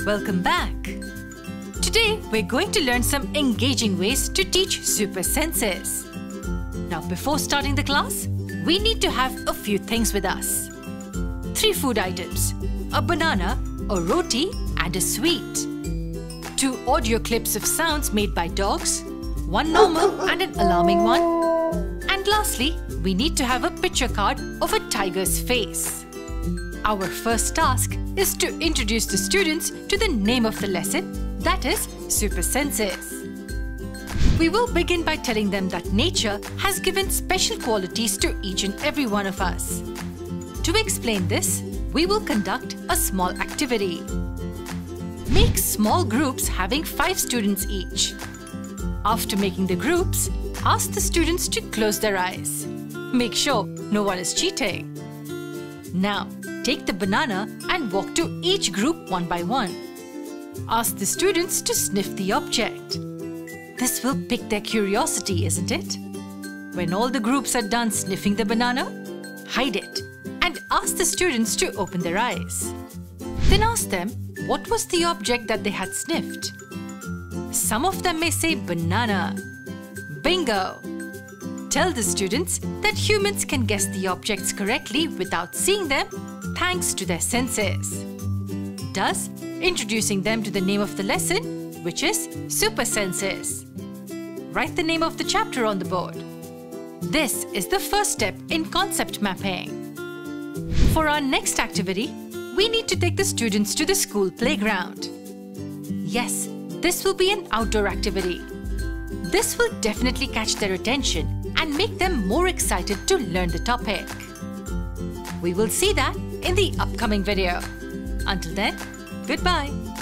Welcome back. Today, we're going to learn some engaging ways to teach super senses. Now, before starting the class, we need to have a few things with us. 3 food items, a banana, a roti and a sweet. 2 audio clips of sounds made by dogs, 1 normal and an alarming one. And lastly, we need to have a picture card of a tiger's face. Our first task is to introduce the students to the name of the lesson, that is, super senses. We will begin by telling them that nature has given special qualities to each and every one of us. To explain this, we will conduct a small activity. Make small groups having 5 students each. After making the groups, ask the students to close their eyes. Make sure no one is cheating. Now, take the banana and walk to each group one by one. Ask the students to sniff the object. This will pique their curiosity, isn't it? When all the groups are done sniffing the banana, hide it and ask the students to open their eyes. Then ask them what was the object that they had sniffed. Some of them may say banana. Bingo! Tell the students that humans can guess the objects correctly without seeing them thanks to their senses. Thus, introducing them to the name of the lesson, which is super senses. Write the name of the chapter on the board. This is the first step in concept mapping. For our next activity, we need to take the students to the school playground. Yes, this will be an outdoor activity. This will definitely catch their attention and make them more excited to learn the topic. We will see that in the upcoming video. Until then, goodbye.